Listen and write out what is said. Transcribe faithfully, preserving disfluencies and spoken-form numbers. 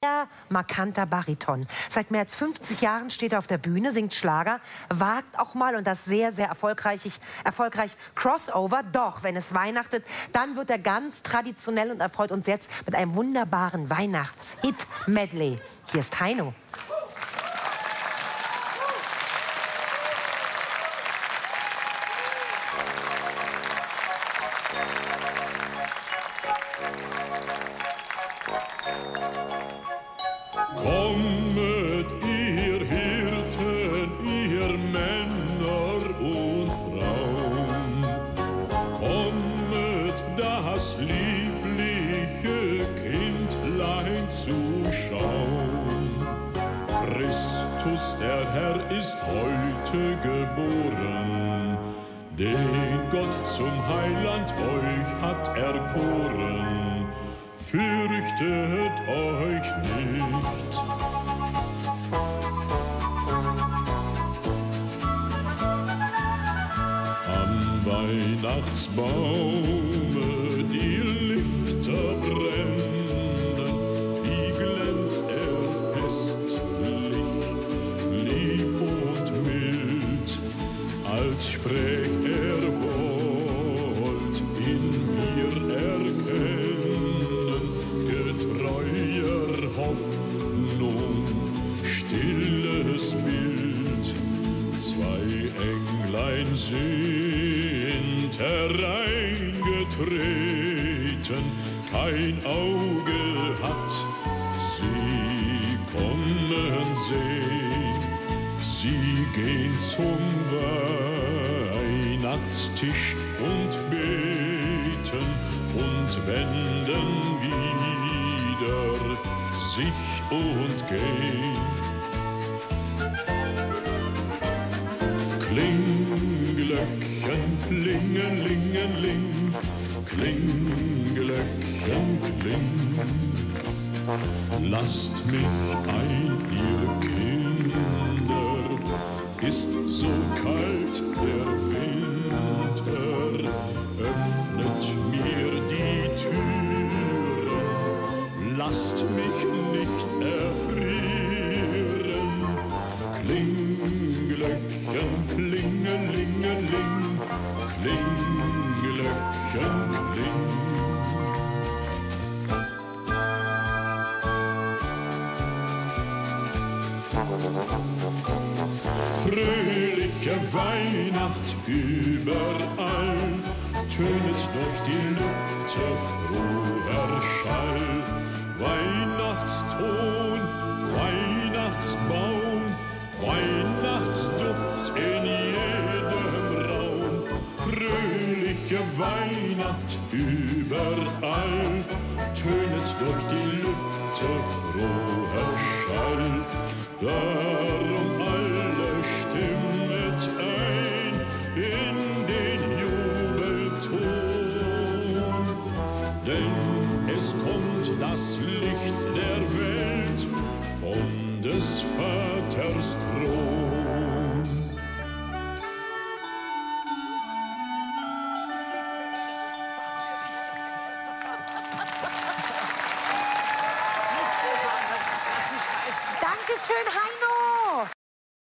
Sehr markanter Bariton. Seit mehr als fünfzig Jahren steht er auf der Bühne, singt Schlager, wagt auch mal und das sehr, sehr erfolgreich, erfolgreich Crossover. Doch, wenn es weihnachtet, dann wird er ganz traditionell und erfreut uns jetzt mit einem wunderbaren Weihnachts-Hit-Medley. Hier ist Heino. Kommet, ihr Hirten, ihr Männer und Frauen, kommet, das liebliche Kindlein zu schauen. Christus, der Herr, ist heute geboren, den Gott zum Heiland euch hat erkoren. Fürchtet euch nicht. Am Weihnachtsbaume die Lichter brennen, wie glänzt er festlich, lieb und mild, als spräch er wollt in mir erkennen, getreuer Hoffnung, stilles Bild. Zwei Englein sind hereingetreten, kein Auge hat sie kommen sehen. Sie gehen zum Weihnachtstisch und beten und wenden wieder sich und gehen. Klingglöckchen, klingelingeling, Klingglöckchen, kling. Lasst mich ein, ihr Kinder, ist so kalt der Winter, öffnet mir die Türen, lasst mich nicht erfrieren. Klingglöckchen, klingelingeling, Klingglöckchen, kling. Fröhliche Weihnacht überall, tönet durch die Lüfte froher Schall. Weihnachtston, Weihnachtsbaum, Weihnachtsduft in jedem Raum. Fröhliche Weihnacht überall, tönet durch die Lüfte froher Schall. Darum alle stimmet ein in den Jubelton, denn es kommt das Licht der Welt von des Vaters Thron. Dankeschön, Heino.